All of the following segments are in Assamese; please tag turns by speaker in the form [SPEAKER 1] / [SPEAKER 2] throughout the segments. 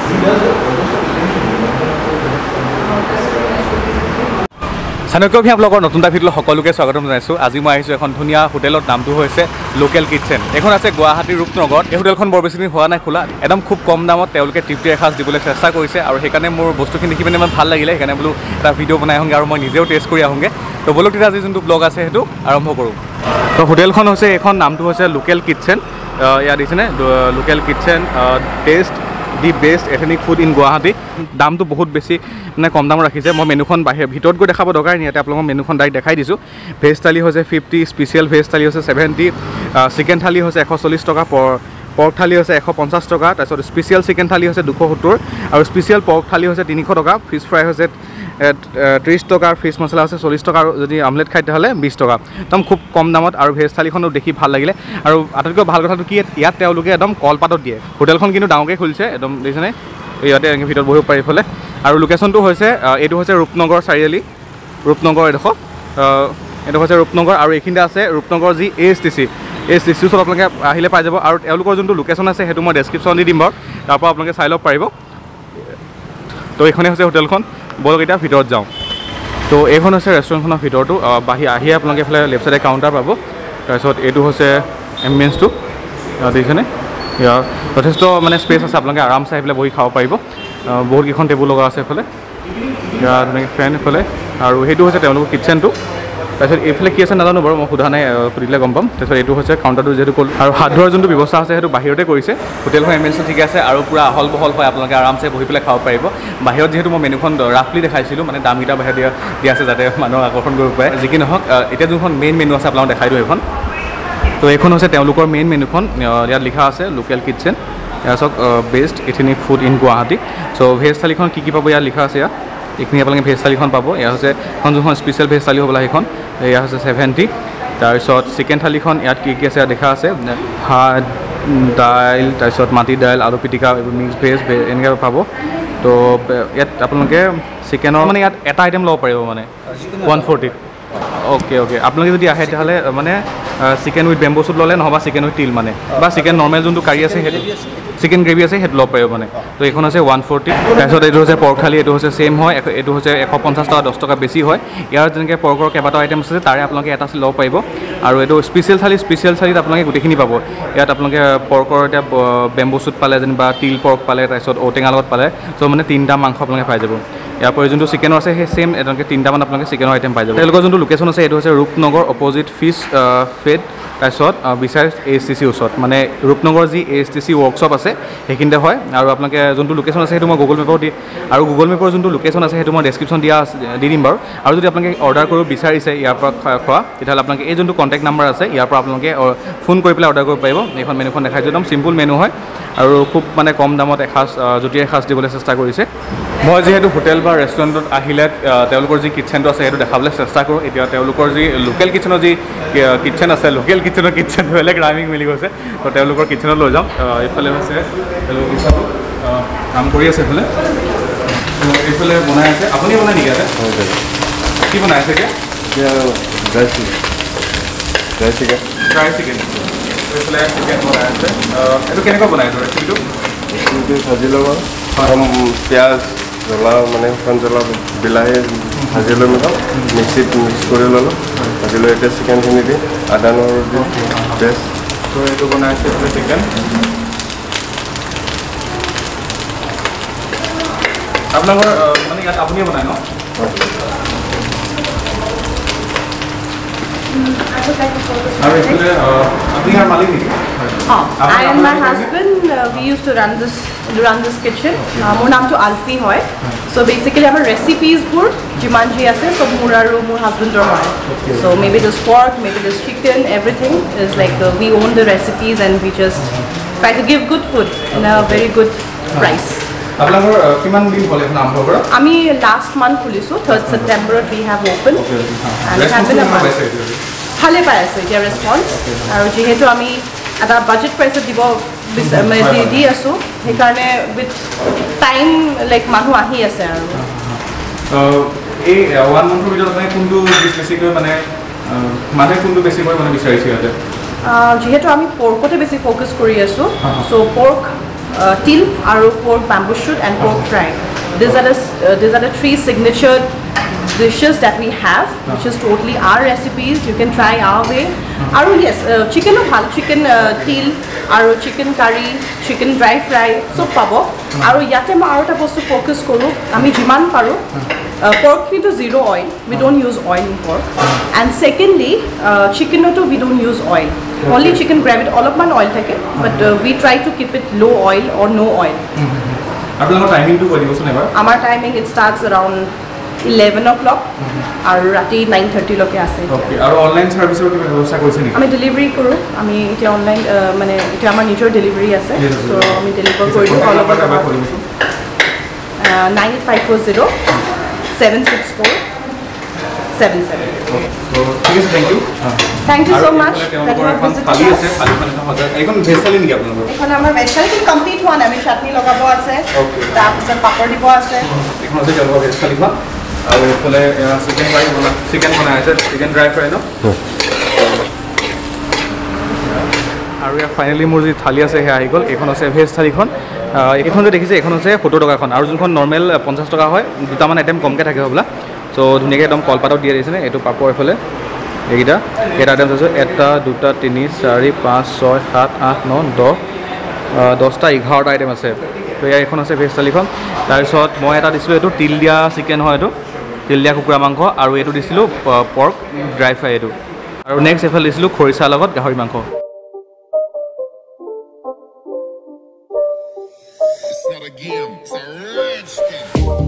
[SPEAKER 1] চাণক্য ব্লগৰ নতুন এটা ভিডিঅ'লৈ সকলোকে স্বাগতম জনাইছোঁ। আজি মই আহিছোঁ এখন ধুনীয়া হোটেলত, নামটো হৈছে লোকেল কিটচেন। এইখন আছে গুৱাহাটীৰ ৰূপনগৰত। এই হোটেলখন বৰ বেছি দিন হোৱা নাই খোলা, একদম খুব কম দামত তেওঁলোকে তৃপ্তিৰ এসাঁজ দিবলৈ চেষ্টা কৰিছে আৰু সেইকাৰণে মোৰ বস্তুখিনি দেখি পিনে ইমান ভাল লাগিলে, সেইকাৰণে বোলো এটা ভিডিঅ' বনাই আহোঁগৈ আৰু মই নিজেও টেষ্ট কৰি আহোঁগৈ। তো বলক তেতিয়া আজি যোনটো ব্লগ আছে সেইটো আৰম্ভ কৰোঁ। তো হোটেলখন হৈছে, এইখন নামটো হৈছে লোকেল কিটচেন। ইয়াত দিছেনে local kitchen taste the best ethnic food in Guwahati. দামটো বহুত বেছি মানে কম দামত ৰাখিছে। মই মেনুখন ভিতৰত গৈ দেখাব দৰকাৰ নাই, ইয়াতে আপোনালোকক মেনুখন ডাইৰেক্ট দেখাই দিছোঁ। ভেজ থালি হৈছে 50, স্পেচিয়েল ভেজ থালি হৈছে 70, চিকেন থালি হৈছে 140 টকা, পৰ্ক থালি হৈছে 150 টকা, তাৰপিছত স্পেচিয়েল চিকেন থালি হৈছে 270 আৰু স্পেচিয়েল পৰ্ক থালি হৈছে 300 টকা, ফিছ ফ্ৰাই হৈছে 30 টকা, ফিছ মছলা হৈছে 40 টকা আৰু যদি আমলেট খাই তেতিয়াহ'লে 20 টকা। একদম খুব কম দামত আৰু ভেজ থালিখনো দেখি ভাল লাগিলে। আৰু আটাইতকৈ ভাল কথাটো কি, ইয়াত তেওঁলোকে একদম কলপাতত দিয়ে। হোটেলখন কিন্তু ডাঙৰকৈ খুলিছে, একদম দেখিছেনে, ইয়াতে এনেকৈ ভিতৰত বহিব পাৰি ফালে। আৰু লোকেশ্যনটো হৈছে এইটো হৈছে ৰূপনগৰ চাৰিআলি, ৰূপনগৰ এডোখৰ, এইটো হৈছে ৰূপনগৰ আৰু এইখিনিতে আছে ৰূপনগৰ যি ASTC ওচৰত আপোনালোকে আহিলে পাই যাব। আৰু তেওঁলোকৰ যোনটো লোকেশ্যন আছে সেইটো মই ডেছক্ৰিপশ্যন দি দিম বাৰু, তাৰপৰা আপোনালোকে চাই ল'ব পাৰিব। তো এইখনেই হৈছে হোটেলখন। বলক এতিয়া ভিতৰত যাওঁ। তো এইখন হৈছে ৰেষ্টুৰেণ্টখনৰ ভিতৰটো। আহিয়ে আপোনালোকে এইফালে লেফ্ট চাইডে কাউণ্টাৰ পাব। তাৰপিছত এইটো হৈছে এম্বিয়েঞ্চটো, দেখিছেনে, ইয়াৰ যথেষ্ট মানে স্পেচ আছে, আপোনালোকে আৰামছে আহি পেলাই বহি খাব পাৰিব। বহুতকেইখন টেবুল লগা আছে এইফালে, ইয়াৰ ধুনীয়াকৈ ফেন এইফালে। আৰু সেইটো হৈছে তেওঁলোকৰ কিটচেনটো। তাৰপিছত এইফালে কি আছে নাজানো বাৰু, মই সোধা নাই, সুধিলে গম পাম। তাৰপিছত এইটো হৈছে কাউণ্টাৰটো যিহেতু ক'ল, আৰু হাত ধোৱাৰ যোনটো ব্যৱস্থা আছে সেইটো বাহিৰতে কৰিছে। হোটেলখন এম্বিয়েঞ্চটো ঠিকে আছে আৰু পূৰা আহল বহল হয়, আপোনালোকে আৰামছে বহি পেলাই খাব পাৰিব। বাহিৰত যিহেতু মই মেনুখন ৰাফলি দেখাইছিলোঁ, মানে দামকেইটা বাহিৰত দিয়া আছে যাতে মানুহক আকৰ্ষণ কৰিব পাৰে। যি কি নহওক, এতিয়া যোনখন মেইন মেনু আছে আপোনালোকক দেখাই দিওঁ এইখন। তো এইখন হৈছে তেওঁলোকৰ মেইন মেনুখন। ইয়াত লিখা আছে লোকেল কিটচেন, ইয়াত চাওক best ethnic food in Guwahati. চ' ভেজ থালিখন কি পাব ইয়াত লিখা আছে, ইয়াত এইখিনি আপোনালোকে ভেজ থালিখন পাব। ইয়াত হৈছে এখন যোনখন স্পেচিয়েল ভেজ থালি হ'বলা সেইখন, ইয়াত হৈছে 70। তাৰপিছত চিকেন থালিখন ইয়াত কি আছে ইয়াত দেখা আছে, ভাত, দাইল, তাৰপিছত মাটি দাইল, আলু পিটিকা, এইবোৰ মিক্স ভেজ এনেকৈ পাব। তো ইয়াত আপোনালোকে চিকেনৰ মানে ইয়াত এটা আইটেম ল'ব পাৰিব মানে 140। অ'কে আপোনালোকে যদি আহে তেতিয়াহ'লে মানে চিকেন উইথ বেম্বো চুট ল'লে, নহ'বা চিকেন উইথ তিল মানে, বা চিকেন নৰ্মেল যোনটো কাৰী আছে সেইটো, চিকেন গ্ৰেভি আছে সেইটো ল'ব পাৰিব মানে। তো এইখন হৈছে 140। তাৰপিছত এইটো হৈছে পৰ্ক থালি, এইটো হৈছে ছেইম হয়, এইটো হৈছে 150 টকা, 10 টকা বেছি হয়। ইয়াৰ যেনেকৈ পৰ্কৰ কেইবাটাও আইটেম আছে তাৰে আপোনালোকে এটা ল'ব পাৰিব। আৰু এইটো স্পেচিয়েল থালিত আপোনালোকে গোটেইখিনি পাব। ইয়াত আপোনালোকে পৰ্কৰ এতিয়া বেম্বো চুট পালে, যেনিবা তিল পৰ্ক পালে, তাৰপিছত ঔটেঙা লগত পালে, চ' মানে 3টা মাংস আপোনালোকে পাই যাব। ইয়াৰ পৰা যোনটো চিকেনৰ আছে সেই ছেইম এনেকৈ 3টামান আপোনালোকে চিকেনৰ আইটেম পাই যাব। তেওঁলোকৰ যোনটো লোকেশ্যন আছে এইটো হৈছে ৰূপনগৰ অপজিট ফিছ ফেড, তাৰপিছত বিচাৰ ASTC ওচৰত, মানে ৰূপনগৰ যি ASTC ৱৰ্কশ্বপ আছে সেইখিনিতে হয়। আৰু আপোনালোকে যোনটো লোকেশ্যন আছে সেইটো মই গুগল মেপত আৰু গুগল মেপৰ যোনটো লোকেশ্যন আছে সেইটো মই ডেছক্ৰিপশ্যন দি দিম বাৰু। আৰু যদি আপোনালোকে অৰ্ডাৰ কৰিব বিচাৰিছে ইয়াৰ পৰা খোৱা, তেতিয়াহ'লে আপোনালোকে এই যোনটো কণ্টেক্ট নাম্বাৰ আছে ইয়াৰ পৰা আপোনালোকে ফোন কৰি পেলাই অৰ্ডাৰ কৰিব পাৰিব। এইখন মেনুখন দেখাইছোঁ, একদম চিম্পুল মেনু হয় আৰু খুব মানে কম দামত জুতিৰ এসাঁজ দিবলৈ চেষ্টা কৰিছে। মই যিহেতু হোটেল বা ৰেষ্টুৰেণ্টত আহিলে তেওঁলোকৰ যি কিটচেনটো আছে সেইটো দেখাবলৈ চেষ্টা কৰোঁ। এতিয়া তেওঁলোকৰ যি লোকেল কিটচেনৰ যি কিটচেন আছে, লোকেল কিটচেনটো বেলেগ ৰাইমিং মিলি গৈছে, তো তেওঁলোকৰ কিটচেনত লৈ যাম। এইফালে হৈছে তেওঁলোকৰ কিটচেনটো কাম কৰি আছে, এইফালে এইফালে বনাই আছে। আপুনি বনাই নেকি ইয়াতে? কি বনাই আছে এতিয়া? Dry chicken. এইফালে চিকেন বনাই আছে। এইটো কেনেকুৱা বনাই এইটো ৰেচিপিটো?
[SPEAKER 2] ভাজি ল'ব, পিঁয়াজ, জ্বলা মানে শুকান জ্বলা, বিলাহী ভাজি লৈ মিক্সিত মিক্স কৰি ল'লোঁ, ভাজি লৈ এতিয়া চিকেনখিনি দি আদা নহৰু দি পেষ্ট।
[SPEAKER 1] তো এইটো বনাই আছে এইফালে চিকেন। আপোনালোকৰ মানে ইয়াত আপুনিয়ে বনায় ন? আৰু এইফালে আপুনি ইয়াৰ মালিক নেকি?
[SPEAKER 3] I and my husband, we used to run this kitchen. মোৰ নামটো আলফি হয়। So basically আমাৰ ৰেচিপিজবোৰ যিমান যি আছে চব মোৰ আৰু মোৰ হাজবেণ্ডৰ হয়। So maybe this pork, maybe this chicken, everything is like we own the recipes and we just try to give good food in a very good price.
[SPEAKER 1] আপোনালোকৰ কিমান দিন হ'ল এখন আৰম্ভ কৰা?
[SPEAKER 3] আমি লাষ্ট মান্থ খুলিছোঁ, 3rd September we have opened. And it has been a month. ভালে পাই আছে এতিয়া ৰেছপন্স। আৰু যিহেতু আমি এটা বাজেট প্ৰাইচত দি আছোঁ, সেইকাৰণে উইথ টাইম লাইক মানুহ আহি আছে। আৰু
[SPEAKER 1] এই 1 মান্থৰ ভিতৰত আপুনি কোনটো বেছিকৈ মানে মানুহে কোনটো বেছিকৈ মানে বিচাৰিছে ইয়াতে?
[SPEAKER 3] যিহেতু আমি পৰ্কতে বেছি ফ'কাছ কৰি আছোঁ, চ' pork til, aru pork bamboo shoot, and pork fry. These are the three signature dishes that we have, which is totally our recipes. You can try our way. Aru yes, chicken of hal, chicken til, aru chicken curry, chicken dry fry, so pabo. Aru yate ma aru ta postu focus koru. Ami jiman paru. Pork to zero oil. We don't use oil in pork. And secondly, chicken to we don't use oil. Only chicken gravy, all of oil take it, but we try to keep it low oil or no oil.
[SPEAKER 1] আপোনালোকৰ টাইমিংটো কৈ দিবচোন এবাৰ
[SPEAKER 3] Our timing, it starts around 11 o'clock or rati 9:30 loke ase.
[SPEAKER 1] Okay আৰু অনলাইন সার্ভিসৰ কিবা ব্যৱস্থা কৰিছে নেকি
[SPEAKER 3] আমি ডেলিভারি কৰো আমি এটা অনলাইন মানে এটা আমাৰ নিজৰ ডেলিভারি আছে সো আমি ডেলিভার কৰি দিও অল ওভার 9540 764 77.
[SPEAKER 1] তো ঠিক আছে
[SPEAKER 3] Thank
[SPEAKER 1] thank you
[SPEAKER 3] you so much that you have
[SPEAKER 1] এখন
[SPEAKER 3] visited
[SPEAKER 1] খালি
[SPEAKER 3] us.
[SPEAKER 1] আছে খালি মানে নহয় এখন ভেজ থালি নেকি আপোনালোকৰ
[SPEAKER 3] এখন আমাৰ ভেজটালি কমপ্লিট হোৱা নাই আমি চাটনি লগাব আছে
[SPEAKER 1] Okay.
[SPEAKER 3] তাৰপিছত পাপৰ দিব আছে
[SPEAKER 1] এখন আছে তেওঁলোকৰ ভেজ থালিখন আৰু এইফালে চিকেন ফ্ৰাই চিকেন বনাই আছে চিকেন ড্ৰাই ফ্ৰাই ন আৰু ইয়াত ফাইনেলি মোৰ যি থালি আছে সেয়া আহি গ'ল এইখন আছে ভেজ থালিখন এইখন যে দেখিছে এইখন হৈছে 70 টকাখন আৰু যোনখন নৰ্মেল 50 টকা হয় দুটামান আইটেম কমকৈ থাকে হ'বলা চ' ধুনীয়াকৈ একদম কলপাতত দি দিছে এইটো পাপৰ এইফালে এইকেইটা কেইটা আইটেম আছে 1 2 3 4 5 6 7 8 9 10 10টা 11টা আইটেম আছে তো ইয়াৰ এখন আছে ভেজ থালিখন তাৰপিছত মই এটা দিছিলোঁ এইটো তিল দিয়া চিকেন হয় এইটো তিল দিয়া কুকুৰা মাংস আৰু এইটো দিছিলোঁ পৰ্ক ড্ৰাই ফ্ৰাই এইটো আৰু নেক্সট এইফালে দিছিলোঁ খৰিচাৰ লগত গাহৰি মাংস
[SPEAKER 4] It's not a game, it's a rich thing.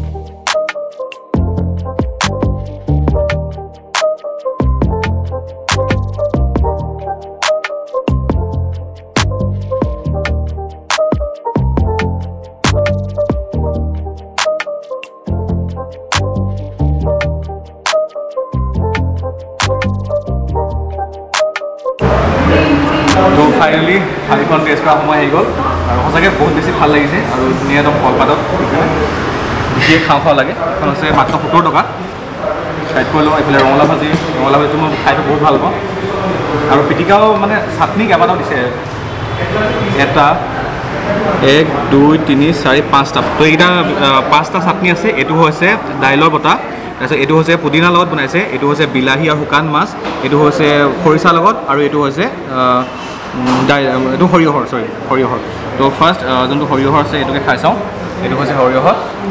[SPEAKER 1] তো ফাইনেলি থালিখন টেষ্ট কৰা সময় আহি গ'ল আৰু সঁচাকৈ বহুত বেছি ভাল লাগিছে আৰু ধুনীয়া একদম কলপাতত দেখিয়ে খাওঁ খাওঁ লাগে এখন আছে মাত্ৰ 70 টকা চাইড কৰি লওঁ এইফালে ৰঙালাও ভাজিটো মই খাইটো বহুত ভাল পাওঁ আৰু পিটিকাও মানে চাটনি কেইবাটাও দিছে এটা 1 2 3 4 5টা তো এইকেইটা 5টা চাটনি আছে এইটো হৈছে দাইলৰ বটা তাৰপিছত এইটো হৈছে পুদিনাৰ লগত বনাইছে এইটো হৈছে বিলাহী আৰু শুকান মাছ এইটো হৈছে খৰিচাৰ লগত আৰু এইটো হৈছে এইটো সৰিয়হৰ সৰিয়হৰ তো ফাৰ্ষ্ট যোনটো সৰিয়হৰ আছে এইটোকে খাই চাওঁ এইটো হৈছে সৰিয়হ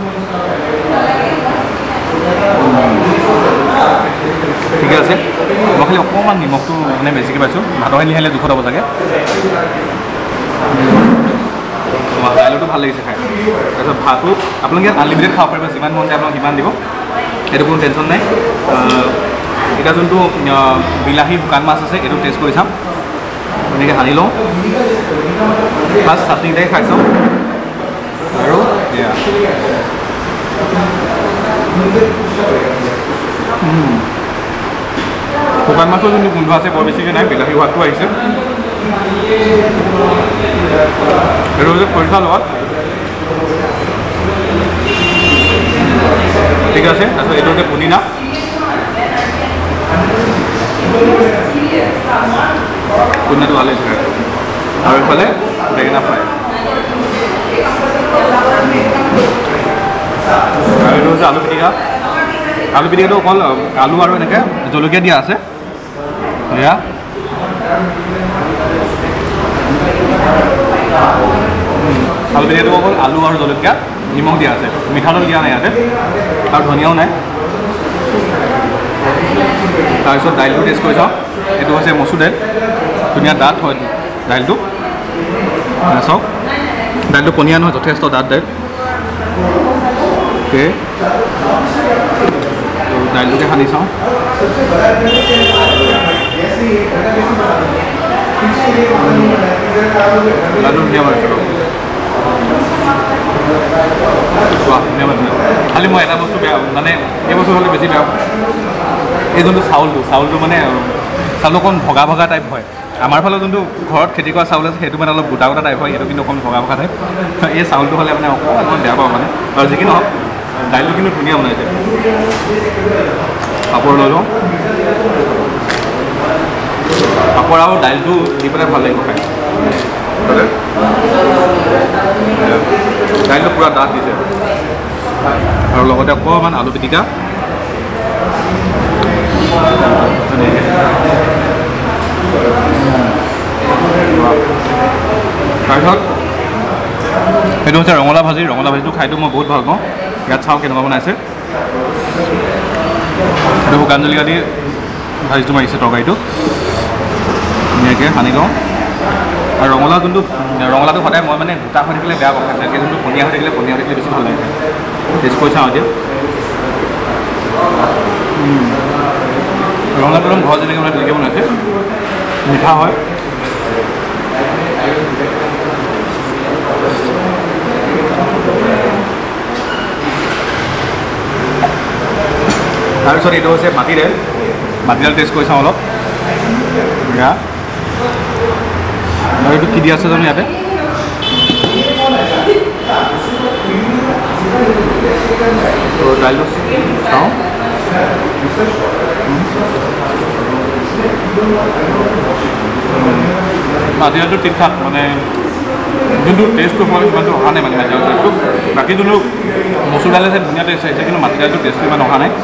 [SPEAKER 1] ঠিকে আছে মই খালি অকণমান নিমখটো মানে বেছিকৈ পাইছোঁ ভাতৰ খিনি আহিলে জোখত হ'ব চাগে দাইলটো ভাল লাগিছে খাই তাৰপিছত ভাতো আপোনালোকে আনলিমিটেড খাব পাৰিব যিমান মন যায় আপোনাক সিমান দিব এইটো কোনো টেনশ্যন নাই এতিয়া যোনটো বিলাহী শুকান মাছ আছে এইটো টেষ্ট কৰি চাম এনেকৈ সানি লওঁ ফাৰ্ষ্ট চাটনিটাই খাই চাওঁ আৰু এয়া শুকান মাছৰ যোনটো গোন্ধ আছে বৰ বেছিকৈ নাই বিলাহী সোৱাদটো আহিছে এইটো হৈছে খৰিচাৰ লগত ঠিক আছে তাৰপিছত এইটো হৈছে পুদিনা পুদিনাটো ভাল লাগিছে আৰু এইফালে বেঙেনা ফ্ৰাই আৰু এইটো হৈছে আলু পিটিকাটো অকল আলু আৰু এনেকৈ জলকীয়া দিয়া আছে এয়া আলু পিটিকাটো অকল আলু আৰু জলকীয়া নিমখ দিয়া আছে মিঠাতেল দিয়া নাই ইয়াতে আৰু ধনিয়াও নাই তাৰপিছত দাইলটো টেষ্ট কৰি চাওঁ এইটো হৈছে মচুৰ দাইল ধুনীয়া ডাঠ হয় দাইলটো চাওক দাইলটো পনীয়া নহয় যথেষ্ট ডাঠ দাইল অ'কে দাইলটোকে সানি চাওঁ দাইলটো ধুনীয়া বনাইছে খালি মই এটা বস্তু বেয়া মানে এই বস্তু হ'লে বেছি বেয়া এই যোনটো চাউলটো মানে চাউলটো অকণ ভগা ভগা টাইপ হয় আমাৰ ফালে যোনটো ঘৰত খেতি কৰা চাউল আছে সেইটো মানে অলপ গোটা গোটা টাইপ হয় এইটো কিন্তু অকণ ভগা ভগা টাইপ এই চাউলটো হ'লে মানে অকণমান বেয়া পাওঁ মানে আৰু যি কি নহওক দাইলটো কিন্তু ধুনীয়া বনাইছে পাপৰ লৈ লওঁ পাপৰ আৰু দাইলটো দি পেলাই ভাল লাগিব খাই দাইলটো পূৰা ডাঠ দিছে আৰু লগতে অকণমান আলু পিটিকা তাৰপিছত সেইটো হৈছে ৰঙালাও ভাজিটো খাইটো মই বহুত ভাল পাওঁ ইয়াত চাওঁ কেনেকুৱা বনাইছে সেইটো শুকান জলকীয়া দি ভাজিটো মাৰিছে তৰকাৰীটো ধুনীয়াকৈ সানি লওঁ আৰু ৰঙালাওটো সদায় মই মানে গোটা হৈ থাকিলে বেয়া পাওঁ তেনেকৈ যোনটো পনীয়া হৈ থাকিলে বেছি ভাল লাগে টেষ্ট কৰি চাওঁ এতিয়া ৰঙালাওটো একদম ঘৰত যেনেকৈ বনাই তেনেকৈ বনাইছে মিঠা হয় তাৰপিছত এইটো হৈছে মাটিদাইল টেষ্ট কৰি চাওঁ অলপ এয়া আৰু এইটো কি দি আছে জানো ইয়াতে দাইলটো চাওঁ মাটিদাইলটো ঠিক ঠাক মানে যোনটো টেষ্টটো হয় সিমানটো অহা নাই মানে মাটিদাইল টেষ্টটো বাকী যোনটো মচুৰ দাইল আছে ধুনীয়া টেষ্ট আহিছে কিন্তু মাটিদাইলটো টেষ্টটো ইমান অহা নাই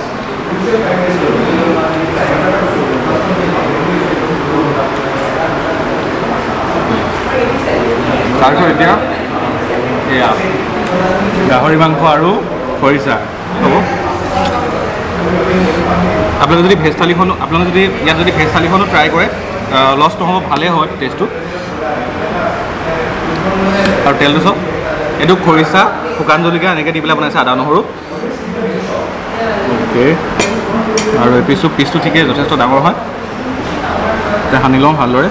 [SPEAKER 1] তাৰপিছত এতিয়া এয়া গাহৰি মাংস আৰু খৰিচা হ'ব আপোনালোকে যদি ভেজ থালিখনো ট্ৰাই কৰে লছ নহ'ব ভালেই হয় টেষ্টটো আৰু তেলটো চাওক এইটো খৰিচা শুকান জলকীয়া এনেকৈ দি পেলাই বনাইছে আদা নহৰু অ'কে আৰু এই পিচটো ঠিকেই যথেষ্ট ডাঙৰ হয় এতিয়া সানি লওঁ ভালদৰে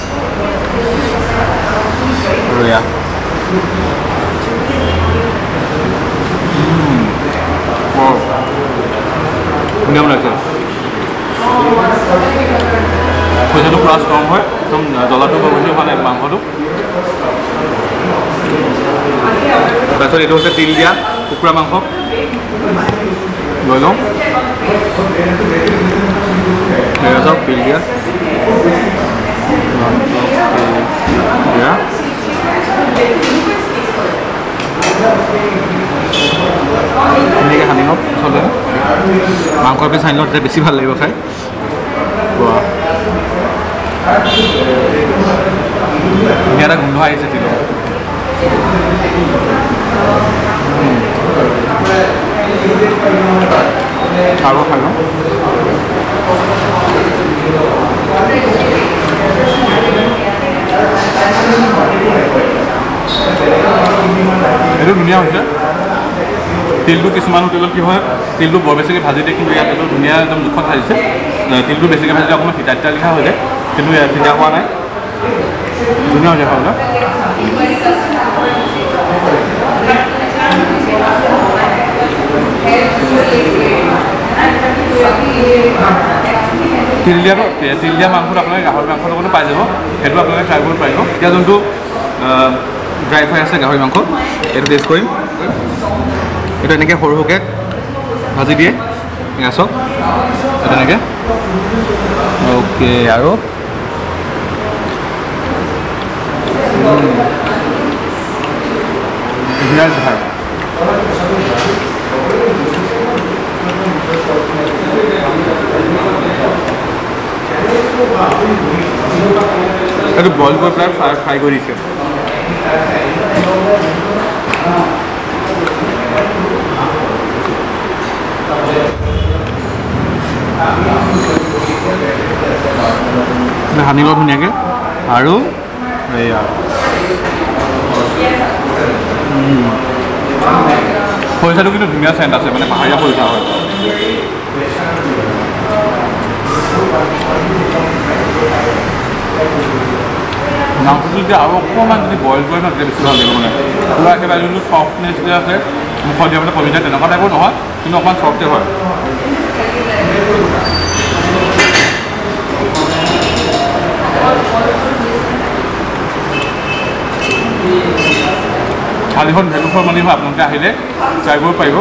[SPEAKER 1] আৰু এয়া ধুনীয়া বনাইছে খৰিচাটো পূৰা ষ্ট্ৰং হয় একদম জ্বলাটো বেছি হোৱা নাই মাংসটো তাৰপিছত এইটো হৈছে তিল দিয়া কুকুৰা মাংস লৈ লওঁ চাওক তিল দিয়া ধুনীয়াকৈ সানি লওক আচলতে মাংসৰ পিছ সানি লওঁ তেতিয়া বেছি ভাল লাগিব খাই ধুনীয়া এটা গোন্ধ আহিছে তিলৰ আৰু খাই লওঁ এইটো ধুনীয়া হৈছে তিলটো কিছুমান হোটেলত কি হয় তিলটো বৰ বেছিকৈ ভাজি দিয়ে কিন্তু ইয়াত এইটো ধুনীয়া একদম জোখত ভাজিছে তিলটো বেছিকৈ ভাজিলে অকণমান তিতা তিতা লিখা হৈ যায় কিন্তু ইয়াত তিতা হোৱা নাই ধুনীয়া হৈ যায় খাবলৈ তিল দিয়া মাংসটো আপোনালোকে গাহৰি মাংসৰ লগতো পাই যাব সেইটো আপোনালোকে ট্ৰাই কৰিব পাৰিব এতিয়া যোনটো ড্ৰাই ফ্ৰাই আছে গাহৰি মাংস এইটো টেষ্ট কৰিম এইটো এনেকৈ সৰু সৰুকৈ ভাজি দিয়ে এয়া চাওক তেনেকৈ অ'কে আৰু ধুনীয়া হৈছে খাই এইটো বইল কৰি পেলাই ফ্ৰাই কৰি দিছে সানি লওঁ ধুনীয়াকৈ আৰু এয়া খৰিচাটো কিন্তু ধুনীয়া চেণ্ট আছে মানে পাহাৰীয়া খৰিচা হয় মাংসটো যদি আৰু অকণমান যদি বইল কৰে ন তেতিয়া বেছি ভাল লাগিব মানে পূৰা একেবাৰে যোনটো চফ্টনেছ যে আছে মুখত দিয়াবলৈ কমি যায় তেনেকুৱা টাইপৰ নহয় কিন্তু অকণমান চফ্টেই হয় থালিখন ভেলু ফৰ মানি হয় আপোনালোকে আহিলে ট্ৰাই কৰিব পাৰিব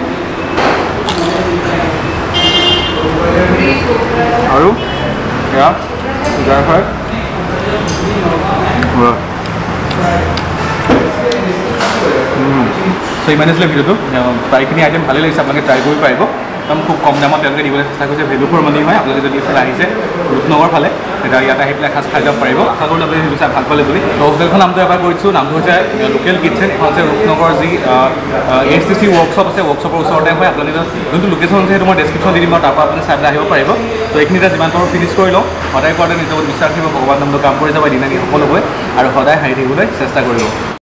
[SPEAKER 1] আৰু এয়া ড্ৰাই ফ্ৰাই চ' ইমানে আছিলে ভিডিঅ'টো প্ৰায়খিনি আইটেম ভালেই লাগিছে আপোনালোকে ট্ৰাই কৰিব পাৰিব একদম খুব কম দামত তেওঁলোকে দিবলৈ চেষ্টা কৰিছে ভেলু ফৰ মানি হয় আপোনালোকে যদি এইফালে আহিছে ৰূপনগৰ ফালে তেতিয়া ইয়াত আহি পেলাই এসাঁজ খাই যাব পাৰিব আশা কৰোঁ আপোনালোকে সেইটো চাই ভাল পালে বুলি হোটেলখন নামটো এবাৰ কৰিছোঁ নামটো হৈছে লোকেল কিটচেন এখন আছে ৰূপনগৰ যি ACC ৱৰ্কশ্বপ আছে ৱৰ্কশ্বপৰ ওচৰতে হয় আপোনালোকে যোনটো লোকেশ্যন আছে সেইটো মই ডেছক্ৰিপশ্যন দি দিম আৰু তাৰপৰা আপুনি চাই পেলাই আহিব পাৰিব ত' এইখিনিতে যিমান পাৰোঁ ফিনিছ কৰি লওঁ সদায় কৰাতে নিজৰ বিশ্বাস থাকিব ভগৱান নামটো কাম কৰি যাব দিনাকি সকলোকৈ আৰু সদায় হাঁহি থাকিবলৈ চেষ্টা কৰিব